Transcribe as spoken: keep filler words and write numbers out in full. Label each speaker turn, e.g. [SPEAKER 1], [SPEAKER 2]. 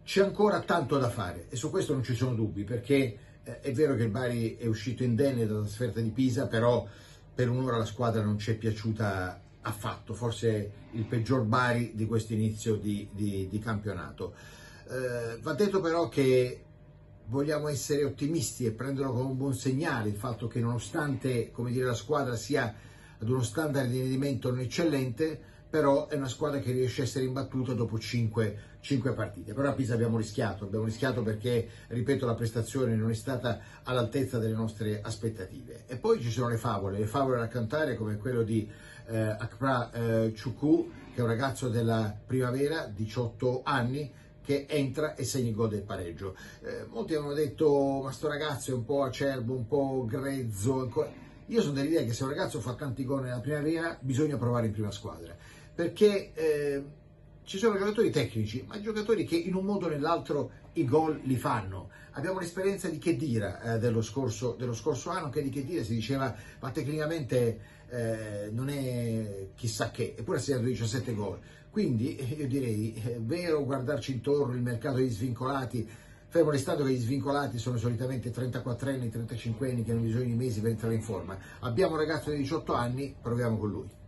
[SPEAKER 1] c'è ancora tanto da fare e su questo non ci sono dubbi, perché eh, è vero che il Bari è uscito indenne dalla trasferta di Pisa, però per un'ora la squadra non ci è piaciuta affatto, forse il peggior Bari di questo inizio di, di, di campionato. Eh, va detto però che vogliamo essere ottimisti e prenderlo come un buon segnale il fatto che, nonostante, come dire, la squadra sia ad uno standard di rendimento non eccellente, però è una squadra che riesce a essere imbattuta dopo cinque partite. Però a Pisa abbiamo rischiato, abbiamo rischiato perché, ripeto, la prestazione non è stata all'altezza delle nostre aspettative. E poi ci sono le favole, le favole da cantare, come quello di eh, Akpra eh, Chukwu, che è un ragazzo della Primavera, diciotto anni, che entra e segna il gol del pareggio. Eh, molti hanno detto: ma sto ragazzo è un po' acerbo, un po' grezzo. Ancora... Io sono dell'idea che se un ragazzo fa tanti gol nella Primavera bisogna provare in prima squadra, perché eh, ci sono giocatori tecnici, ma giocatori che in un modo o nell'altro i gol li fanno. Abbiamo l'esperienza di Khedira eh, dello, scorso, dello scorso anno, che di Khedira si diceva ma tecnicamente eh, non è chissà che, eppure ha segnato diciassette gol. Quindi io direi, è vero guardarci intorno, il mercato degli svincolati, fermo restando che gli svincolati sono solitamente trentaquattro anni, trentacinque anni che hanno bisogno di mesi per entrare in forma. Abbiamo un ragazzo di diciotto anni, proviamo con lui.